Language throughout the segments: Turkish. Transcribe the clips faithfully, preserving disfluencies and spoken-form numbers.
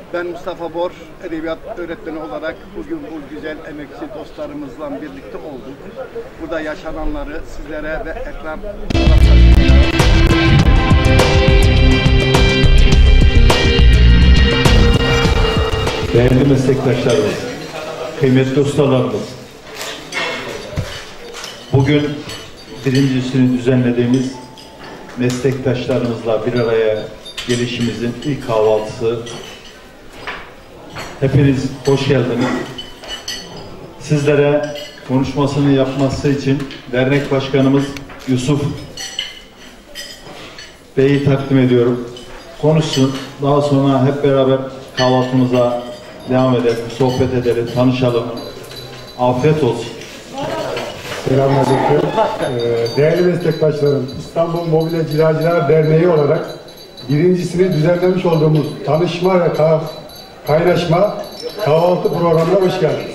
Ben Mustafa Bor, edebiyat öğretmeni olarak bugün bu güzel emekçi dostlarımızla birlikte olduk. Burada yaşananları sizlere ve ekran değerli meslektaşlarımız, kıymetli ustalarımız, bugün birincisini düzenlediğimiz meslektaşlarımızla bir araya gelişimizin ilk kahvaltısı. Hepiniz hoş geldiniz. Sizlere konuşmasını yapması için dernek başkanımız Yusuf Bey'i takdim ediyorum. Konuşsun. Daha sonra hep beraber kahvaltımıza devam edelim, sohbet edelim, tanışalım. Afiyet olsun. Selamünaleyküm. Ee, değerli meslektaşlarım, İstanbul Mobilya Cilacılar Derneği olarak birincisini düzenlemiş olduğumuz tanışma ve ka kaynaşma kahvaltı programına hoş geldiniz.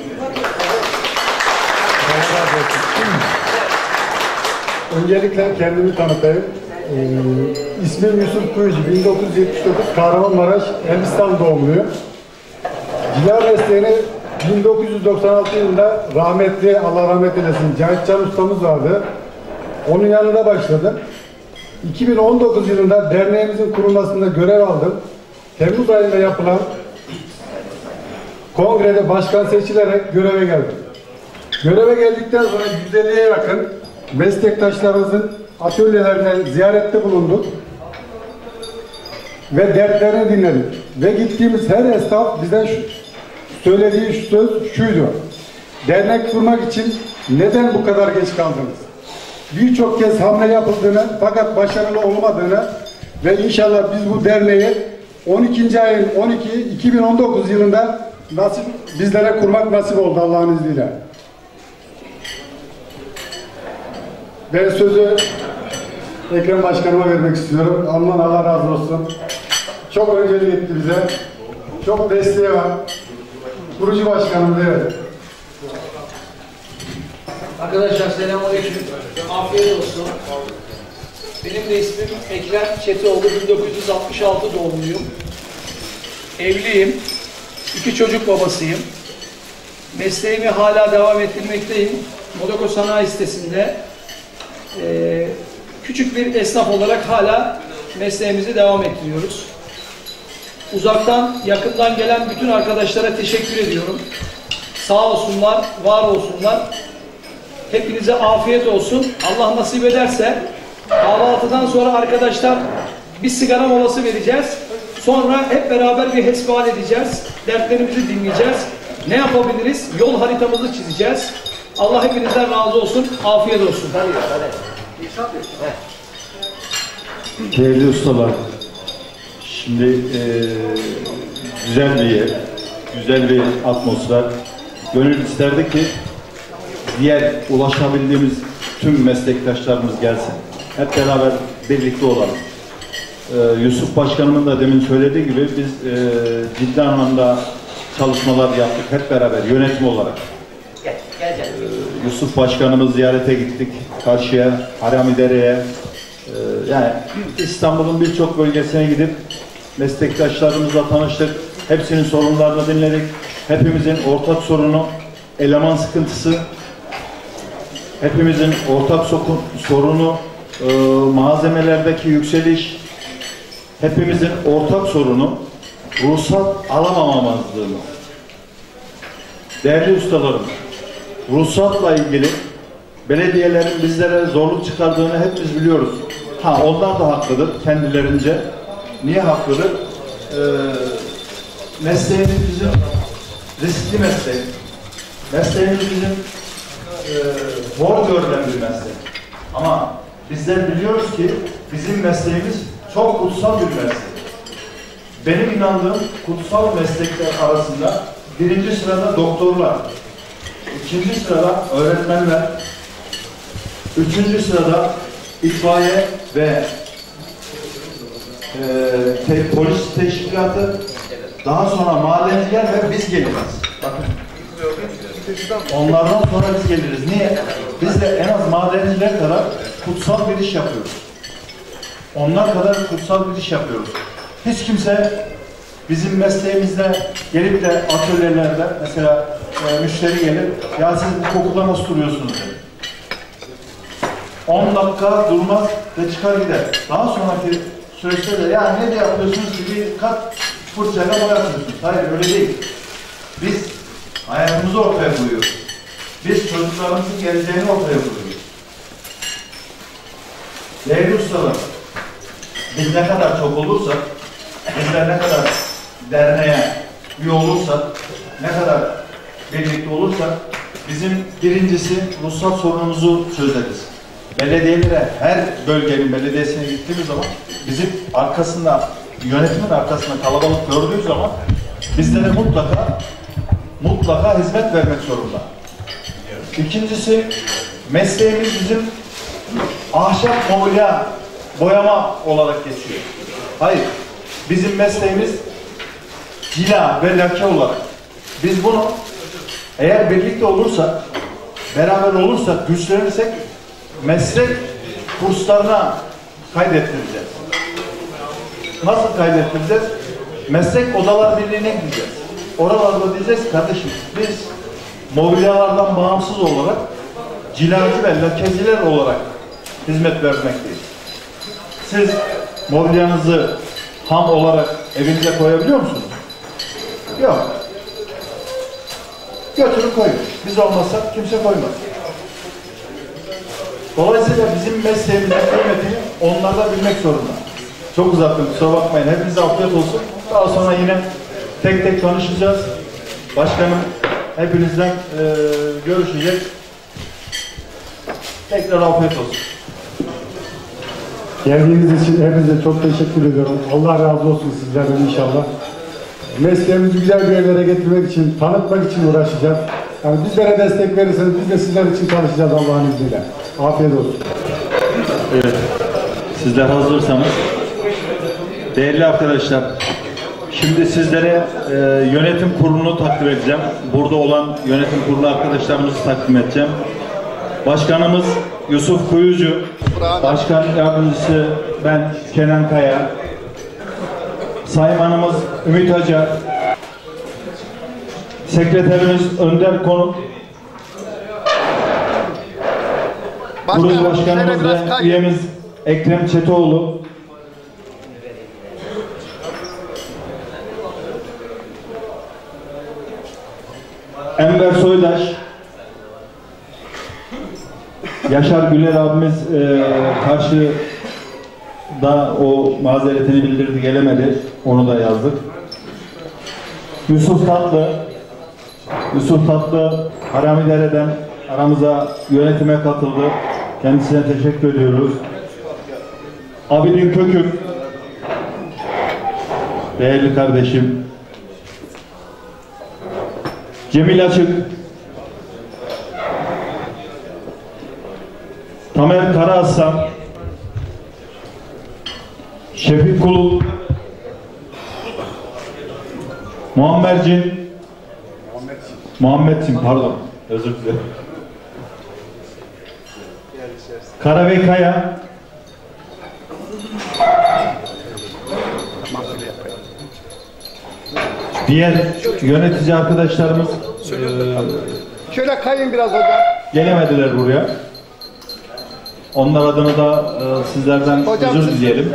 Öncelikle kendimi tanıtayım. Ee, ismim Yusuf Kuyucu, bin dokuz yüz yetmiş dokuz Kahramanmaraş, Elbistan doğumluyum. Cilar mesleğini bin dokuz yüz doksan altı yılında rahmetli, Allah rahmet eylesin, Cahit Can ustamız vardı. Onun yanında başladım. iki bin on dokuz yılında derneğimizin kurulmasında görev aldım. Temmuz ayında yapılan kongrede başkan seçilerek göreve geldim. Göreve geldikten sonra yüz elliye yakın meslektaşlarımızın atölyelerine ziyarette bulunduk. Ve dertlerini dinledik. Ve gittiğimiz her esnaf bizden şu, söylediği şu söz şuydu: dernek kurmak için neden bu kadar geç kaldınız? Birçok kez hamle yapıldığını fakat başarılı olmadığını ve inşallah biz bu derneği on ikinci ayın on iki iki bin on dokuz yılında nasip, bizlere kurmak nasip oldu Allah'ın izniyle. Ben sözü Ekrem Başkanıma vermek istiyorum. Aman Allah razı olsun. Çok önceliği etti bize. Çok desteği var. Kurucu başkanım, evet. Arkadaşlar selamünaleyküm. Afiyet olsun. Benim de ismim Ekrem Çetioğlu, bin dokuz yüz altmış altı doğumluyum. Evliyim. İki çocuk babasıyım. Mesleğimi hala devam ettirmekteyim. Modoko Sanayi Sitesi'nde e, küçük bir esnaf olarak hala mesleğimizi devam ettiriyoruz. Uzaktan, yakından gelen bütün arkadaşlara teşekkür ediyorum. Sağ olsunlar, var olsunlar. Hepinize afiyet olsun. Allah nasip ederse kahvaltıdan sonra arkadaşlar bir sigara molası vereceğiz. Sonra hep beraber bir hesbihal edeceğiz. Dertlerimizi dinleyeceğiz. Ne yapabiliriz? Yol haritamızı çizeceğiz. Allah hepinizden razı olsun. Afiyet olsun. Değerli ustalar, şimdi e, güzel bir yer, güzel bir atmosfer. Gönül isterdi ki diğer ulaşabildiğimiz tüm meslektaşlarımız gelsin. Hep beraber birlikte olalım. Ee, Yusuf Başkanımın da demin söylediği gibi biz e, ciddi anlamda çalışmalar yaptık hep beraber yönetim olarak. Gel, gel, gel. Ee, Yusuf Başkanımız ziyarete gittik. Karşıya, Haramidere'ye. Ee, yani İstanbul'un birçok bölgesine gidip meslektaşlarımızla tanıştık. Hepsinin sorunlarını dinledik. Hepimizin ortak sorunu eleman sıkıntısı. Hepimizin ortak sorunu e, malzemelerdeki yükseliş. Hepimizin ortak sorunu ruhsat alamamamazlığımız. Değerli ustalarım, ruhsatla ilgili belediyelerin bizlere zorluk çıkardığını hepimiz biliyoruz. Ha, onlar da haklıdır kendilerince. Niye haklıdır? Ee, mesleğimiz bizim riskli meslek. Mesleğimiz bizim e, zor görülen bir meslek. Ama bizler biliyoruz ki bizim mesleğimiz çok kutsal bir meslek. Benim inandığım kutsal meslekler arasında birinci sırada doktorlar, ikinci sırada öğretmenler, üçüncü sırada itfaiye ve e, te, polis teşkilatı, daha sonra madenciler ve biz geliriz. Bakın. Onlardan sonra biz geliriz. Niye? Biz de en az madenciler kadar kutsal bir iş yapıyoruz. Onlar kadar kutsal bir iş yapıyoruz. Hiç kimse bizim mesleğimizde gelip de atölyelerde mesela e, müşteri gelir, ya siz bu kokuda nasıl duruyorsunuz dedi. on dakika durmaz ve çıkar gider. Daha sonraki süreçte de ya ne de yapıyorsunuz ki bir kat fırçayla boyatıyorsunuz. Hayır öyle değil. Biz hayatımızı ortaya koyuyoruz. Biz çocuklarımızın geleceğini ortaya koyuyoruz. Değerli ustalar, biz ne kadar çok olursak, bizler ne kadar derneğe üye olursak, ne kadar birlikte olursak, bizim birincisi ruhsat sorunumuzu çözeriz. Belediyelere, her bölgenin belediyesine gittiğimiz zaman bizim arkasında, yönetimin arkasında kalabalık gördüğümüz zaman bizlere mutlaka mutlaka hizmet vermek zorunda. İkincisi, mesleğimiz bizim ahşap mobilya boyama olarak geçiyor. Hayır, bizim mesleğimiz cila ve lake olarak. Biz bunu eğer birlikte olursak, beraber olursak, güçlenirsek meslek kurslarına kaydettireceğiz. Nasıl kaydettireceğiz? Meslek odalar birliğine gideceğiz. Oralarda diyeceğiz kardeşim, biz mobilyalardan bağımsız olarak cilacı ve lakeciler olarak hizmet vermekteyiz. Siz mobilyanızı ham olarak evinize koyabiliyor musunuz? Yok. Götürün koyun. Biz olmazsak kimse koymaz. Dolayısıyla bizim mesleğimizin kıymetini onlar da bilmek zorunda. Çok uzattım, kusura bakmayın. Hepinize afiyet olsun. Daha sonra yine tek tek konuşacağız. Başkanım hepinizden e, görüşecek. Tekrar afiyet olsun. Geldiğiniz için hepinize çok teşekkür ediyorum. Allah razı olsun sizlerden inşallah. Mesleğimizi güzel bir yerlere getirmek için, tanıtmak için uğraşacağız. Yani bizlere destek verirseniz biz de sizler için çalışacağız Allah'ın izniyle. Afiyet olsun. Evet. Sizler hazırsanız. Değerli arkadaşlar, şimdi sizlere e, yönetim kurulunu takdim edeceğim. Burada olan yönetim kurulu arkadaşlarımızı takdim edeceğim. Başkanımız Yusuf Kuyucu, Başkan Yardımcısı ben Kenan Kaya, Saymanımız Ümit Acar, Sekreterimiz Önder Konuk, Kurul Başkanımız ve üyemiz Ekrem Çetoğlu, Enver Soydaş, Yaşar Güler abimiz e, karşıda o mazeretini bildirdi, gelemedi. Onu da yazdık. Yusuf Tatlı, Yusuf Tatlı Haramidere'den aramıza yönetime katıldı. Kendisine teşekkür ediyoruz. Abidin Kökük, değerli kardeşim. Cemil Açık, Tamer Karahasan, Şefik Kuluk, Muammercin, Muhammedcin, pardon, özür dilerim. Karabey Kaya, diğer yönetici arkadaşlarımız e, şöyle kayın biraz hocam. Gelemediler buraya. Onlar adına da e, sizlerden hocam, özür dileyelim.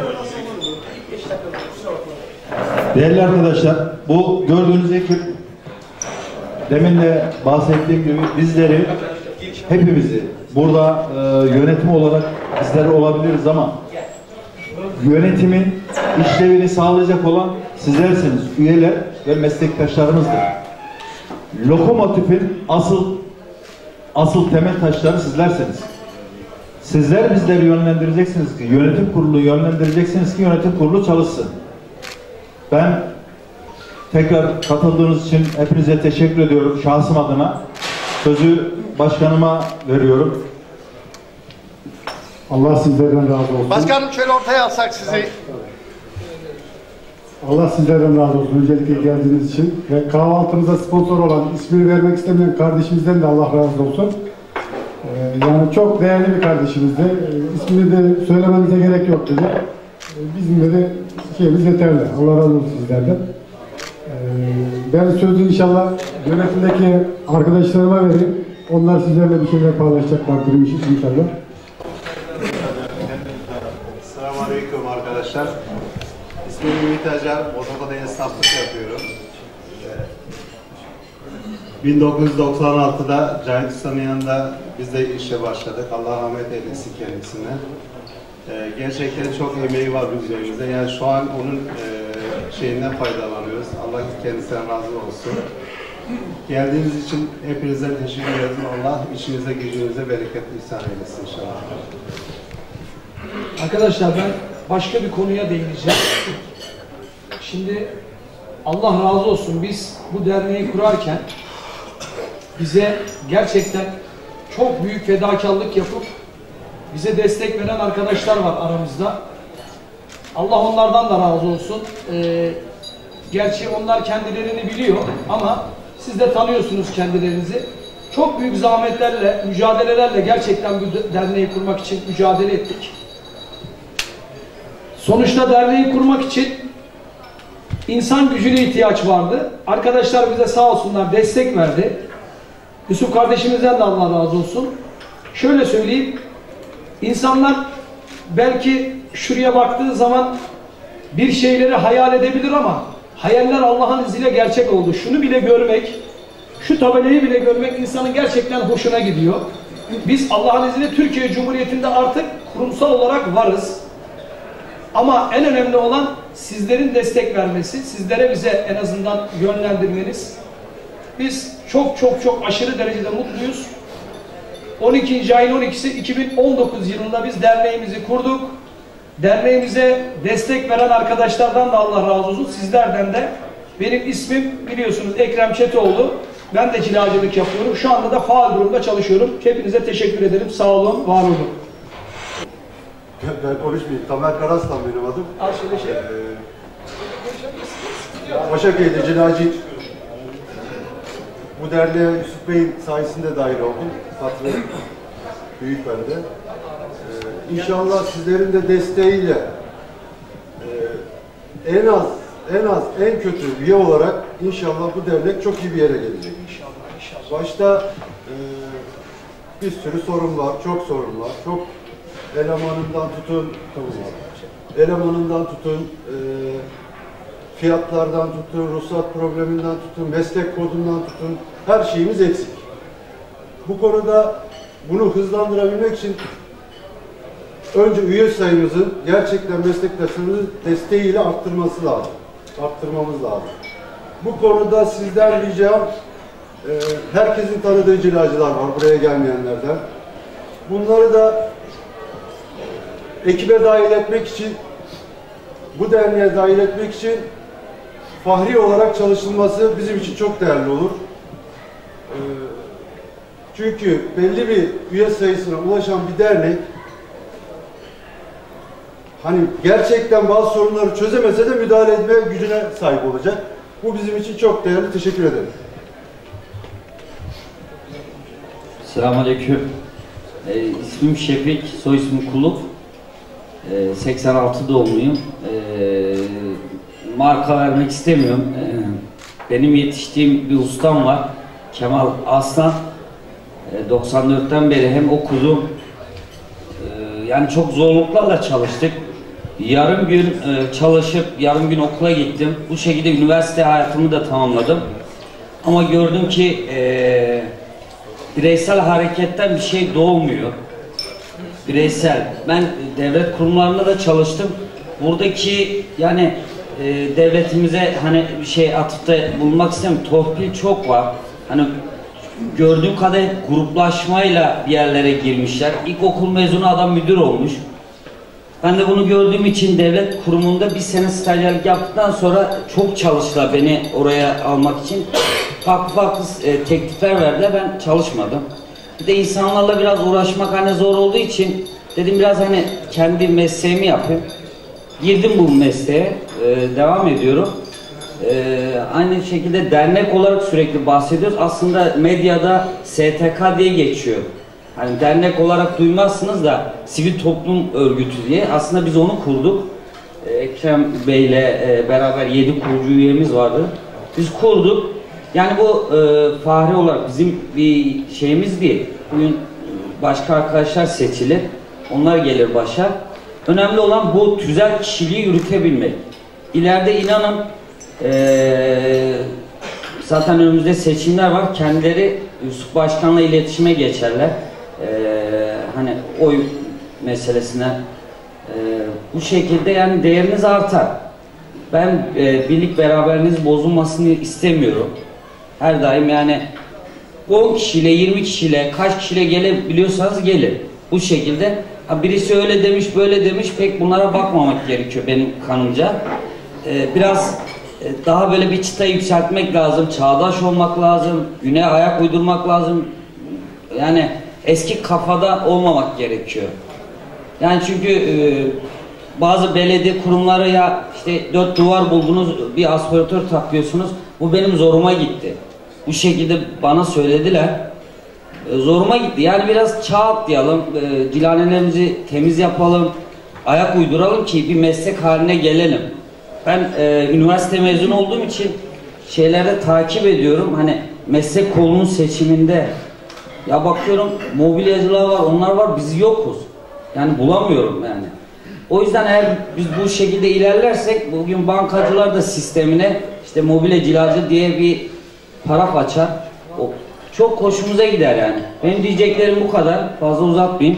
Değerli arkadaşlar, bu gördüğünüz ekip demin de bahsettiğim gibi bizleri, hepimizi burada e, yönetim olarak bizler olabiliriz ama yönetimin işlevini sağlayacak olan sizlersiniz, üyeler ve meslektaşlarımızdır. Lokomotifin asıl asıl temel taşları sizlersiniz. Sizler bizleri yönlendireceksiniz ki, yönetim kurulu yönlendireceksiniz ki yönetim kurulu çalışsın. Ben tekrar katıldığınız için hepinize teşekkür ediyorum şahsım adına. Sözü başkanıma veriyorum. Allah sizlerden razı olsun. Başkanım şöyle ortaya alsak sizi. Allah sizlerden razı olsun. Öncelikle geldiğiniz için ve kahvaltımıza sponsor olan, ismini vermek istemeyen kardeşimizden de Allah razı olsun. Ee, yani çok değerli bir kardeşimizdi. Ee, ismini de söylememize gerek yok dedi. Ee, bizim de şeyimiz yeterli. Allah razı olsun sizlerden. Ben sözü inşallah yönetimdeki arkadaşlarıma vereyim. Onlar sizlerle bir şeyler paylaşacaklardır inşallah. Selamünaleyküm arkadaşlar. İsmim Ümit Acar, Bozoka'da esnaflık yapıyorum. bin dokuz yüz doksan altıda Cahit Usta'nın yanında biz de işe başladık. Allah rahmet eylesin kendisine. Ee, gerçekten çok emeği var üzerimizde. Yani şu an onun e, şeyinden faydalanıyoruz. Allah kendisine razı olsun. Geldiğiniz için hepinize teşekkür ederim. Allah işinize gücünüze bereketli ihsan eylesin inşallah. Arkadaşlar ben başka bir konuya değineceğim. Şimdi Allah razı olsun, biz bu derneği kurarken bize gerçekten çok büyük fedakarlık yapıp bize destek veren arkadaşlar var aramızda. Allah onlardan da razı olsun. Ee, gerçi onlar kendilerini biliyor ama siz de tanıyorsunuz kendilerinizi. Çok büyük zahmetlerle, mücadelelerle gerçekten bu derneği kurmak için mücadele ettik. Sonuçta derneği kurmak için insan gücüne ihtiyaç vardı. Arkadaşlar bize sağ olsunlar destek verdi. Yusuf kardeşimizden de Allah razı olsun. Şöyle söyleyeyim, insanlar belki şuraya baktığı zaman bir şeyleri hayal edebilir ama hayaller Allah'ın izniyle gerçek oldu. Şunu bile görmek, şu tabelayı bile görmek insanın gerçekten hoşuna gidiyor. Biz Allah'ın izniyle Türkiye Cumhuriyeti'nde artık kurumsal olarak varız. Ama en önemli olan sizlerin destek vermesi, sizlere bize en azından yönlendirmeniz. Biz çok çok çok aşırı derecede mutluyuz. on ikinci ayın on ikisi iki bin on dokuz yılında biz derneğimizi kurduk. Derneğimize destek veren arkadaşlardan da Allah razı olsun, sizlerden de. Benim ismim biliyorsunuz Ekrem Çetoğlu. Ben de cilacılık yapıyorum. Şu anda da faal durumda çalışıyorum. Hepinize teşekkür ederim. Sağ olun, var olun. Ben konuşmayayım. Tamer Karaslan benim adım. Al şöyle şey. Ee, Başaköy'de Cilacı. Bu derneğe Yusuf Bey'in sayesinde dahil oldum. Katkı büyük bende. Ee, İnşallah sizlerin de desteğiyle e, en az en az en kötü üye olarak inşallah bu dernek çok iyi bir yere gelecek. İnşallah, inşallah. Başta e, bir sürü sorun var, çok sorun var. Çok elemanından tutun, elemanından tutun, e, fiyatlardan tutun, ruhsat probleminden tutun, meslek kodundan tutun, her şeyimiz eksik. Bu konuda bunu hızlandırabilmek için önce üye sayımızın gerçekten meslektaşlarımızın desteğiyle arttırması lazım. Arttırmamız lazım. Bu konuda sizden ricam, e, herkesin tanıdığı cilacılar var, buraya gelmeyenlerden. Bunları da ekibe dahil etmek için, bu derneğe dahil etmek için fahri olarak çalışılması bizim için çok değerli olur. Ee, çünkü belli bir üye sayısına ulaşan bir dernek hani gerçekten bazı sorunları çözemese de müdahale etme gücüne sahip olacak. Bu bizim için çok değerli. Teşekkür ederim. Selamünaleyküm. Ee, ismim Şefik, soy ismim Kuluk. Ee, seksen altı doğumluyum. Ee, marka vermek istemiyorum. Ee, benim yetiştiğim bir ustam var, Kemal Aslan. Ee, doksan dörtten beri hem okudum, ee, yani çok zorluklarla çalıştık. Yarım gün e, çalışıp yarım gün okula gittim. Bu şekilde üniversite hayatımı da tamamladım. Ama gördüm ki e, bireysel hareketten bir şey doğmuyor. Bireysel. Ben devlet kurumlarında da çalıştım. Buradaki yani e, devletimize hani bir şey atıfta bulunmak istemiyorum. Torpil çok var. Hani gördüğüm kadar gruplaşmayla bir yerlere girmişler. İlkokul mezunu adam müdür olmuş. Ben de bunu gördüğüm için devlet kurumunda bir sene stajyerlik yaptıktan sonra çok çalıştılar beni oraya almak için. Farklı farklı e, teklifler verdiler, ben çalışmadım. Bir de insanlarla biraz uğraşmak hani zor olduğu için dedim biraz hani kendi mesleğimi yapayım. Girdim bu mesleğe, e, devam ediyorum. E, aynı şekilde dernek olarak sürekli bahsediyoruz. Aslında medyada S T K diye geçiyor. Hani dernek olarak duymazsınız da sivil toplum örgütü diye. Aslında biz onu kurduk. Ekrem Bey'le beraber yedi kurucu üyemiz vardı. Biz kurduk. Yani bu e, Fahri olarak bizim bir şeyimiz değil. Bugün başka arkadaşlar seçilir. Onlar gelir başa. Önemli olan bu tüzel kişiliği yürütebilmek. İleride inanın e, zaten önümüzde seçimler var. Kendileri Yusuf Başkan'la iletişime geçerler. E, hani oy meselesine e, bu şekilde yani değeriniz artar. Ben e, birlik beraberliğiniz bozulmasını istemiyorum. Her daim yani on kişiyle, yirmi kişiyle, kaç kişiyle gelebiliyorsanız gelin. Bu şekilde. Ha, birisi öyle demiş, böyle demiş, pek bunlara bakmamak gerekiyor benim kanımca. Ee, biraz e, daha böyle bir çıtayı yükseltmek lazım, çağdaş olmak lazım, güne ayak uydurmak lazım. Yani eski kafada olmamak gerekiyor. Yani çünkü e, bazı belediye kurumları ya işte dört duvar buldunuz, bir aspiratör takıyorsunuz. Bu benim zoruma gitti. Bu şekilde bana söylediler. E, zoruma gitti. Yani biraz çağ atlayalım, e, cilanelerimizi temiz yapalım, ayak uyduralım ki bir meslek haline gelelim. Ben e, üniversite mezunu olduğum için şeylerde takip ediyorum. Hani meslek kolunun seçiminde ya bakıyorum mobilyacılar var, onlar var, biz yokuz. Yani bulamıyorum yani. O yüzden eğer biz bu şekilde ilerlersek bugün bankacılar da sistemine işte mobilyacılacı diye bir paraf açar. O çok hoşumuza gider yani. Benim diyeceklerim bu kadar. Fazla uzatmayayım.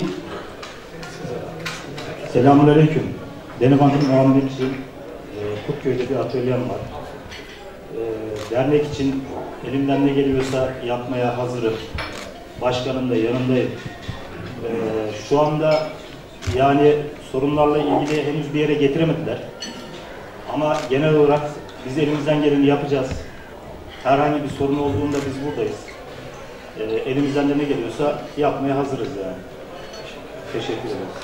Selamünaleyküm. Benim adım Muhammed Hüseyin. E, Kutköy'de bir atölyem var. E, dernek için elimden ne geliyorsa yapmaya hazırım. Başkanım da yanındayım. E, şu anda yani sorunlarla ilgili henüz bir yere getiremediler. Ama genel olarak biz elimizden geleni yapacağız. Herhangi bir sorun olduğunda biz buradayız. E, elimizden de ne geliyorsa yapmaya hazırız yani. Teşekkür ederiz.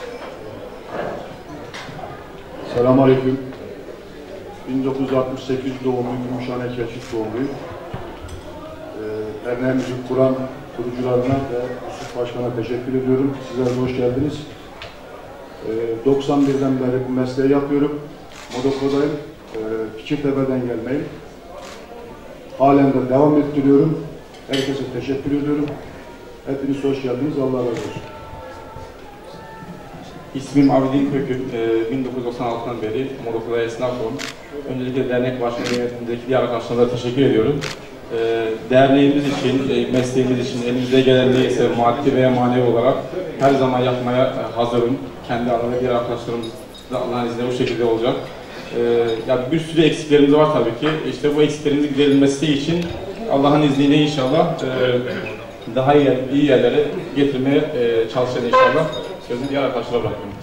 Selamünaleyküm. bin dokuz yüz altmış sekiz doğumluyum, Gümüşhane Keşif doğumluyum. Ee, derneğimizi kuran kurucularına ve Yusuf Başkan'a teşekkür ediyorum. Sizler de hoş geldiniz. Ee, doksan birden beri bu mesleği yapıyorum. Modoko'dayım. Ee, Fikirtepe'den gelmeyim. Halen de devam ettiriyorum. Herkese teşekkür ediyorum. Hepiniz hoş geldiniz. Allah razı olsun. İsmim Abidin Kökül, bin dokuz yüz doksan altıdan beri Modoko'da esnafım. Öncelikle dernek başkanı yönetimindeki diğer arkadaşlarına teşekkür ediyorum. Derneğimiz için, mesleğimiz için elimizde gelen neyse maddi veya manevi olarak her zaman yapmaya hazırım. Kendi alanında diğer arkadaşlarımız da Allah'ın izniyle bu şekilde olacak. Yani bir sürü eksiklerimiz var tabii ki. İşte bu eksiklerimizin giderilmesi için Allah'ın izniyle inşallah daha iyi, iyi yerlere getirmeye çalışacağız inşallah. Sözü diğer arkadaşlara bırakıyorum.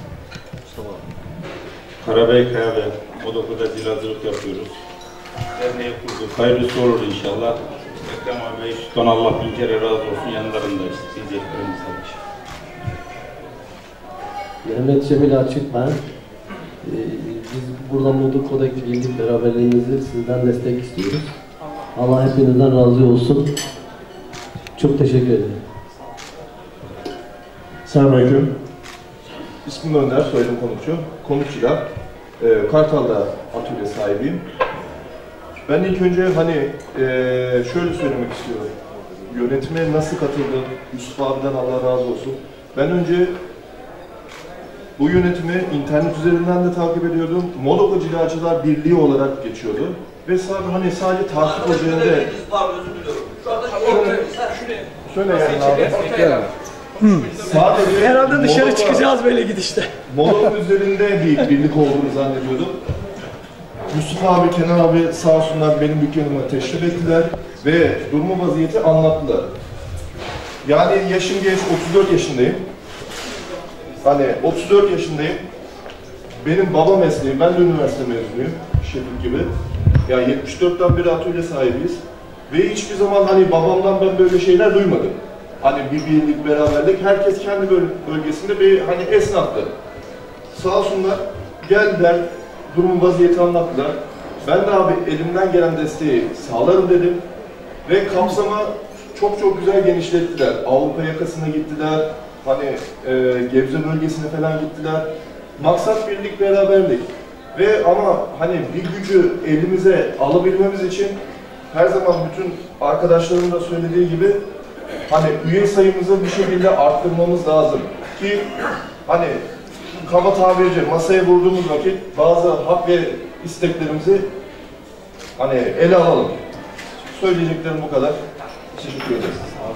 Karabey Kaya ve Modoko'da zilacılık yapıyoruz. Derneği kurduk. Hayırlısı olur inşallah. Ekrem abi, Sultan Allah bin kere razı olsun. Yanlarındayız. Diyeceklerimiz tabii. Mehmet Cemil Açık ben. Ee, biz burada Modoko'daki birlik beraberliğimizi sizden destek istiyoruz. Allah hepinizden razı olsun. Çok teşekkür ederim. Selamünaleyküm. İsmim Önder, soyadım Konukçu. Konukçu'da, e, Kartal'da atölye sahibiyim. Ben ilk önce hani e, şöyle söylemek istiyorum. Yönetime nasıl katıldım? Yusuf abiden Allah razı olsun. Ben önce bu yönetimi internet üzerinden de takip ediyordum. Modoko Cilacılar Birliği olarak geçiyordu. Ve sadece hani sadece takip üzerinde... Şöyle yani abi. Hmm. Sadece herhalde dışarı Modoko, çıkacağız böyle gidişte. Modoko üzerinde bir birlik olduğunu zannediyordum. Yusuf abi, Kenan abi sağ olsunlar benim dükkanıma teşrif ettiler ve durumu vaziyeti anlattılar. Yani yaşım genç, otuz dört yaşındayım. Hani otuz dört yaşındayım. Benim baba mesleğim, ben de üniversite mezunuyum, şefim gibi. Yani yetmiş dörtten beri atölye sahibiyiz. Ve hiçbir zaman hani babamdan ben böyle şeyler duymadım. Hani bir birlik, beraberlik, herkes kendi bölgesinde bir hani esnaftı. Sağ olsunlar, geldiler, durumun vaziyeti anlattılar. Ben de abi elimden gelen desteği sağlarım dedim. Ve kapsamı çok çok güzel genişlettiler. Avrupa yakasına gittiler, hani e, Gebze bölgesine falan gittiler. Maksat birlik, beraberlik. Ve ama hani bir gücü elimize alabilmemiz için her zaman bütün arkadaşlarımın da söylediği gibi hani üye sayımızı bir şekilde arttırmamız lazım ki hani kaba tabirce masaya vurduğumuz vakit bazı hak ve isteklerimizi hani ele alalım. Söyleyeceklerim bu kadar. Teşekkür ederiz.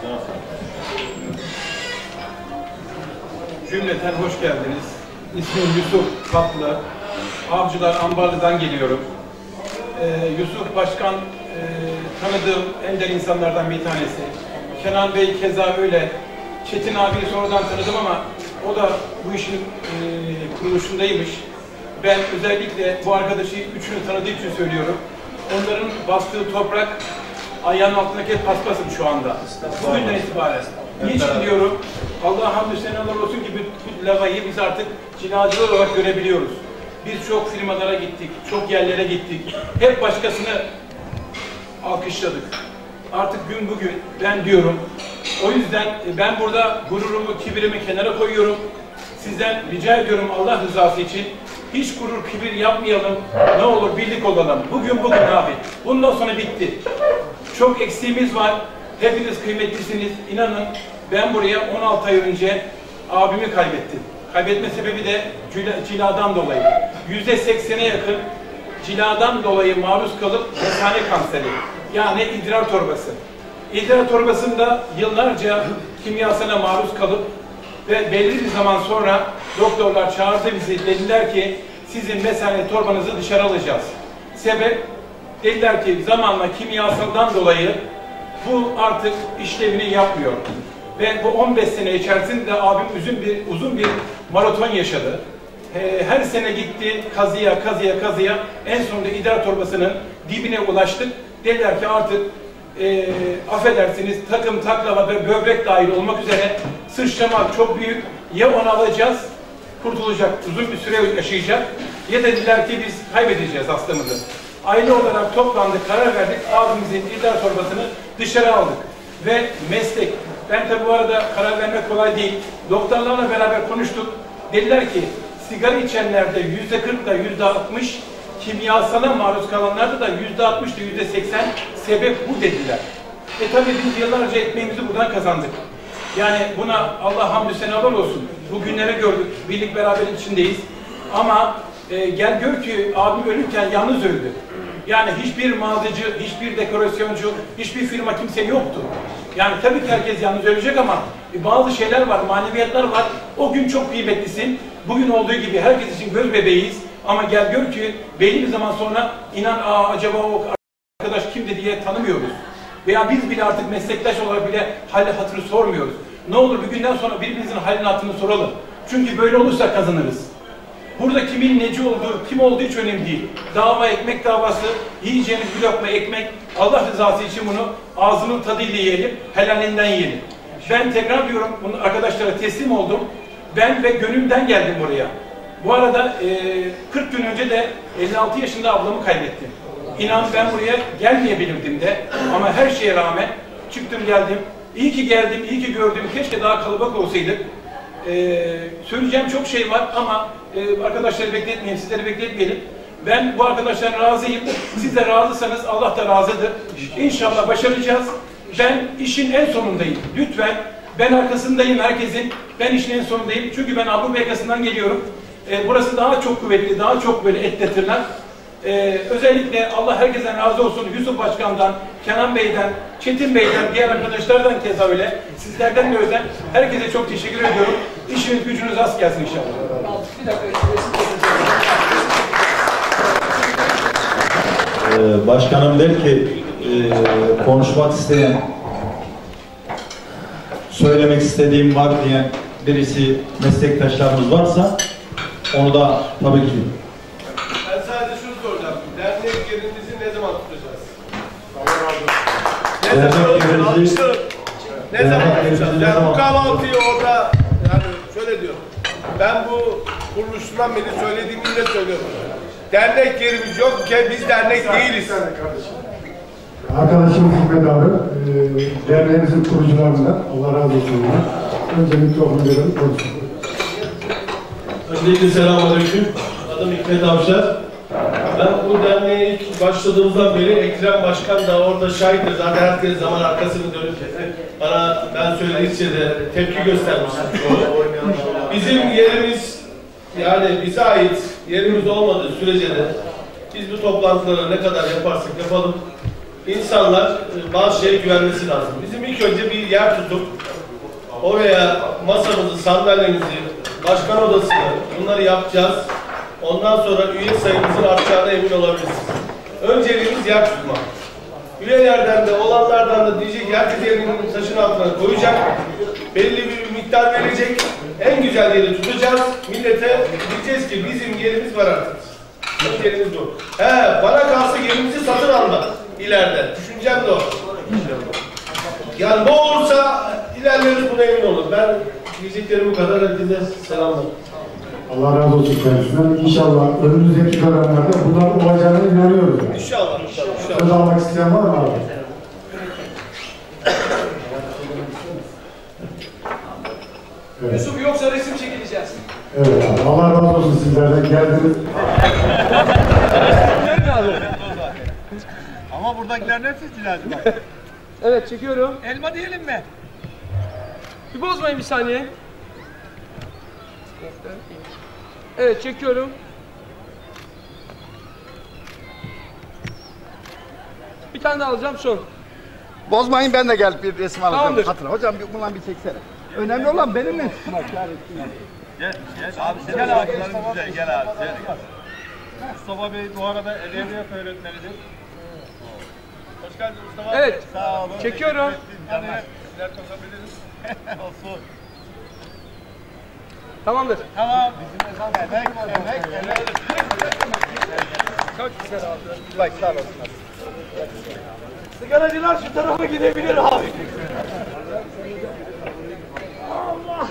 Cümleten hoş geldiniz. İsmim Yusuf Katlı. Avcılar Ambarlı'dan geliyorum. Ee, Yusuf Başkan e, tanıdığım ender insanlardan bir tanesi. Kenan Bey keza öyle. Çetin abiyi sonradan tanıdım ama o da bu işin e, kuruluşundaymış. Ben özellikle bu arkadaşı üçünü tanıdığı için söylüyorum. Onların bastığı toprak ayağının altındaki paspasım şu anda. Bugünden itibaren. Niçin diyorum? Allah'a hamdü senalar olsun ki bu lavayı biz artık cilacılar olarak görebiliyoruz. Biz çok firmalara gittik, çok yerlere gittik. Hep başkasını alkışladık. Artık gün bugün ben diyorum. O yüzden ben burada gururumu, kibirimi kenara koyuyorum. Sizden rica ediyorum Allah rızası için. Hiç gurur, kibir yapmayalım. Ne olur birlik olalım. Bugün bugün abi. Bundan sonra bitti. Çok eksiğimiz var. Hepiniz kıymetlisiniz. İnanın ben buraya on altı ay önce abimi kaybettim. Kaybetme sebebi de ciladan dolayı. yüzde seksene yakın ciladan dolayı maruz kalıp mesane kanseri. Yani idrar torbası. İdrar torbasında yıllarca kimyasala maruz kalıp ve belli bir zaman sonra doktorlar çağırdı bizi. Dediler ki sizin mesane torbanızı dışarı alacağız. Sebep? Dediler ki zamanla kimyasaldan dolayı bu artık işlevini yapmıyor. Ve bu on beş sene içerisinde abim uzun bir, uzun bir maraton yaşadı. Her sene gitti kazıya, kazıya, kazıya. En sonunda idrar torbasının dibine ulaştık. Dediler ki artık e, affedersiniz takım, taklava ve böbrek dahil olmak üzere sıçramak çok büyük. Ya onu alacağız, kurtulacak, uzun bir süre yaşayacak. Ya dediler ki biz kaybedeceğiz hastamızı. Aile olarak toplandık, karar verdik. Abimizin idrar torbasını dışarı aldık. Ve meslek. Ben tabi bu arada karar vermek kolay değil. Doktorlarla beraber konuştuk. Dediler ki sigara içenlerde yüzde kırk ile yüzde altmış, kimyasala maruz kalanlarda da yüzde altmış ile yüzde seksen sebep bu dediler. E tabi biz yıllarca ekmeğimizi buradan kazandık. Yani buna Allah hamdü senalar olsun. Bu günleri gördük. Birlik beraberlik içindeyiz. Ama e, gel gör ki abim ölürken yalnız öldü. Yani hiçbir mağazacı, hiçbir dekorasyoncu, hiçbir firma kimse yoktu. Yani tabii ki herkes yalnız ölecek ama bazı şeyler var, maneviyatlar var. O gün çok kıymetlisin. Bugün olduğu gibi herkes için göz bebeğiyiz. Ama gel gör ki belli bir zaman sonra inan aa acaba o arkadaş kimdi diye tanımıyoruz. Veya biz bile artık meslektaş olarak bile hal hatırı sormuyoruz. Ne olur bir günden sonra birbirimizin halini hatırını soralım. Çünkü böyle olursa kazanırız. Burada kimin neci olduğu, kim olduğu hiç önemli değil. Dava ekmek davası, yiyeceğimiz bir lokma ekmek, Allah rızası için bunu ağzının tadıyla yiyelim, helalinden yiyelim. Ben tekrar diyorum, bunu arkadaşlara teslim oldum. Ben ve gönlümden geldim buraya. Bu arada e, kırk gün önce de elli altı yaşında ablamı kaybettim. İnan ben buraya gelmeyebilirdim de ama her şeye rağmen çıktım geldim. İyi ki geldim, iyi ki gördüm. Keşke daha kalabalık olsaydık. Ee, söyleyeceğim çok şey var ama e, arkadaşları bekletmeyelim, sizleri bekletmeyelim. Ben bu arkadaşlara razıyım. Siz de razıysanız Allah da razıdır. İnşallah başaracağız. Ben işin en sonundayım. Lütfen ben arkasındayım herkesin. Ben işin en sonundayım. Çünkü ben Avrupa yakasından geliyorum. Ee, burası daha çok kuvvetli, daha çok böyle etle tırnak. Ee, özellikle Allah herkesten razı olsun. Yusuf Başkan'dan, Kenan Bey'den, Çetin Bey'den, diğer arkadaşlardan keza öyle. Sizlerden de özel. Herkese çok teşekkür ediyorum. İşiniz gücünüz az gelsin inşallah. Bir dakika. Ee, başkanım der ki e, konuşmak isteyen, söylemek istediğim var diyen birisi meslektaşlarımız varsa onu da tabii ki. Ben sadece şunu soracağım. Dernek yerinizi ne zaman tutacağız? Ne zaman tutacağız? Ne zaman tutacağız? Yani bu kahvaltıyı orada, yani şöyle diyorum. Ben bu kuruluşundan beri söylediğimi de söylüyorum. Dernek yerimiz yok ki biz dernek değiliz. Arkadaşım Hikmet abi, e, derneğimizin kurucularından, Allah razı olsun. Önce mikrofonu verelim, konuşalım. Öncelikle selamünaleyküm. Adım Hikmet Avşar. Ben bu derneğe ilk ilk başladığımızdan beri Ekrem Başkan da orada şahittir. Zaten herkes zaman arkasını dönüp bana ben söyledikçe de tepki göstermiştir. Bizim yerimiz, yani bize ait yerimiz olmadığı sürece de biz bu toplantıları ne kadar yaparsak yapalım, insanlar bazı şeye güvenmesi lazım. Bizim ilk önce bir yer tutup oraya masamızı, sandalyemizi, başkan odasını, bunları yapacağız. Ondan sonra üye sayımızın artacağına emin olabilirsiniz. Önceliğimiz yer tutmak. Üyelerden de olanlardan da diyecek ki herkes elinin taşın altına koyacak. Belli bir miktar verecek. En güzel yeri tutacağız. Millete diyeceğiz ki bizim yerimiz var artık. Bizim yerimiz bu. He, bana kalsa yerimizi satın almak ileride. Düşüncem de o. Yani bu olursa ilerleriz, buna emin olun. Ben diyeceklerim bu kadar. Herkese selamlar. Allah razı olsun kendisinden. İnşallah önümüzdeki dönemlerde bunların olacağına inanıyoruz. Yani. İnşallah. İnşallah. Söz almak isteyen var mı abi? Evet. Yusuf yoksa resim çekileceğiz. Evet abi. Allah razı olsun sizlerden geldiniz. Ama buradakilerin hepsi cilacı bak. Evet, çekiyorum. Elma diyelim mi? Bir bozmayın bir saniye. Evet, çekiyorum. Bir tane daha alacağım, son. Bozmayın, ben de gelip bir resim alacağım. Tamamdır. Hatırla. Hocam bir bundan bir çeksene. Önemli olan benim mi? Gel, gel abi, sen gel abi, güzel, gel abi. Gel. Mustafa Bey bu arada edebiyat öğretmenidir. Hoş geldin Mustafa. Evet, sağ olun. çekiyorum. Hadi, neler konuşabiliriz? Olsun. Tamamdır. Tamam. Emek, emek, emek. Çok güzel abi. Bak sağ olasın. Sigaracılar şu tarafa gidebilir abi. Allah!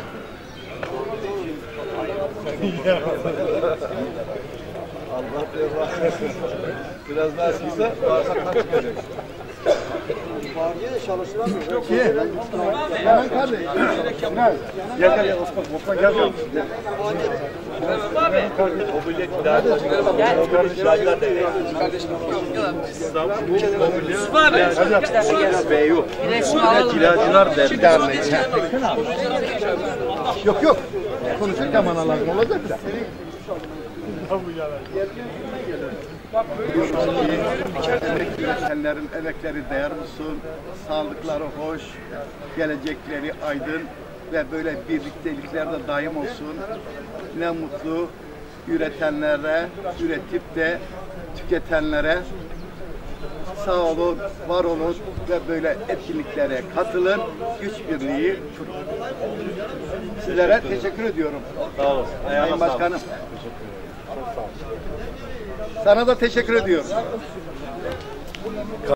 Allah biraz daha sıksa bağırsaklar çıkacak. Yok iyi. Hemen kardeş. Gel gel gel Osman. Osman gel gel. Abi. Yusuf abi. Cilacılar derneği. Yok yok. Konuşurken bana lazım olacak da. Üretenlerin emekleri değer olsun, sağlıkları hoş, gelecekleri aydın ve böyle birlikteliklerde daim olsun. Ne mutlu üretenlere, üretip de tüketenlere. Sağ olun, var olun ve böyle etkinliklere katılın. Güç birliği. Sizlere teşekkür ediyorum. Sağ olasın. Sayın Başkanım. Sana da teşekkür ediyorum.